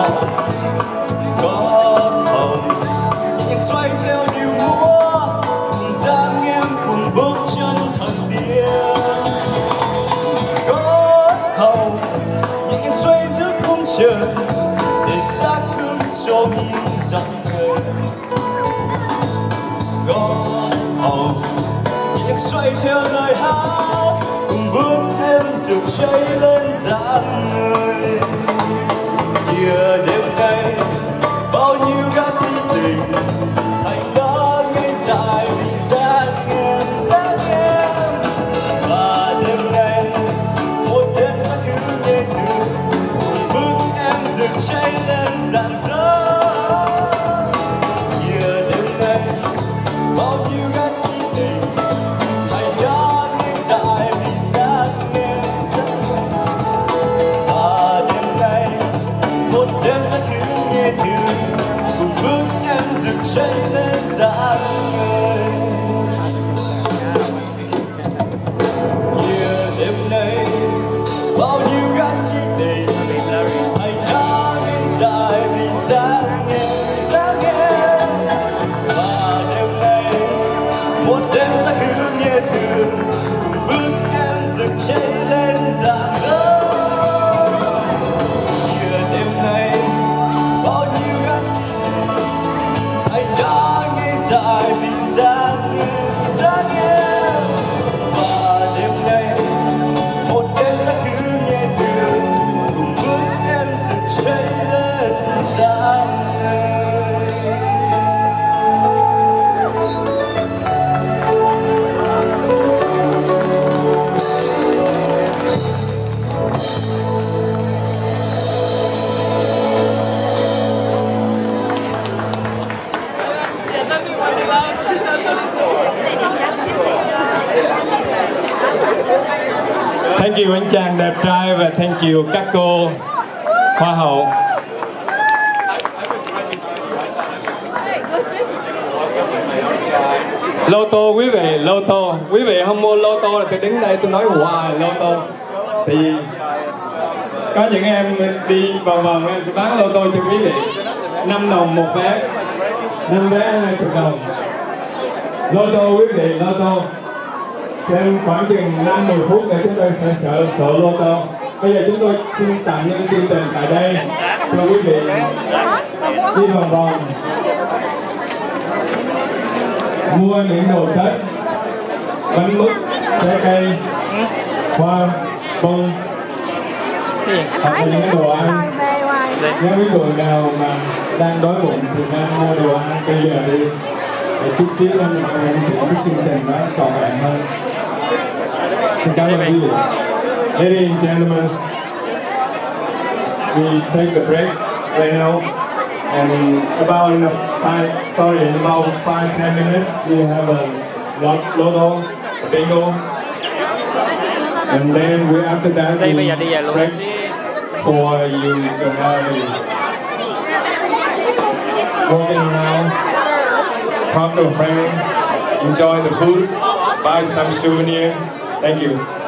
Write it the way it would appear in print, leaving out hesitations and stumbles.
Con hồng nhịp xoay theo điệu múa, dáng em cùng bước chân thần tiên. Con hồng nhịp xoay giữa khung trời, để xác hương cho những dòng người. Con hồng nhịp xoay theo lời hát, cùng bước thêm rực cháy lên dáng người. Kìa đêm nay bao nhiêu gã si tình thành đã ngây dại vì dáng em. Và đêm nay một đêm sẽ cứ nhẹ nhàng, cùng bước em rực cháy lên rạng rỡ. Kìa đêm nay bao nhiêu gã si tình thành đã ngây dại vì dáng em. Và đêm nay một đêm sẽ cứ nhẹ nhàng, cùng bước em rực cháy lên dáng người. Kìa đêm nay bao nhiêu gã si tình thành đã ngây dại vì dáng em. Và đêm nay một đêm sẽ cứ nhẹ nhàng, cùng bước em rực cháy lên rạng rỡ. Kìa đêm nay bao nhiêu gã si tình thành đã ngây dại vì dáng em. Và đêm nay một đêm sẽ cứ nhẹ nhàng, cùng bước em rực cháy lên dáng người. Thank you anh chàng đẹp trai và thank you các cô hoa hậu. Lô tô quý vị, lô tô. Quý vị không mua lô tô là tôi đứng đây tôi nói hoài lô tô. Thì có những em đi vòng vòng em sẽ bán lô tô cho quý vị. 5 đồng một vé, 5 vé 20 đồng. Lô tô quý vị, lô tô. Thêm khoảng chừng 5-10 phút nữa chúng tôi sẽ sợ lô tô. Bây giờ chúng tôi xin tạm những chương trình tại đây cho quý vị đi vòng vòng mua những đồ Tết, bánh mứt, trái cây, hoa, bông hoặc là những đồ ăn. Nếu quý người nào mà đang đói bụng thì nên mua đồ ăn bây giờ đi, để chút xíu lên mình thưởng cái chương trình đó trọn vẹn hơn. Xin cảm ơn quý vị. Ladies and gentlemen, we take the break right now, and in about 5-10 minutes we have a lotto, a bingo, and then we after that we break for you to have walking around, talk to a friend, enjoy the food, buy some souvenir. Thank you.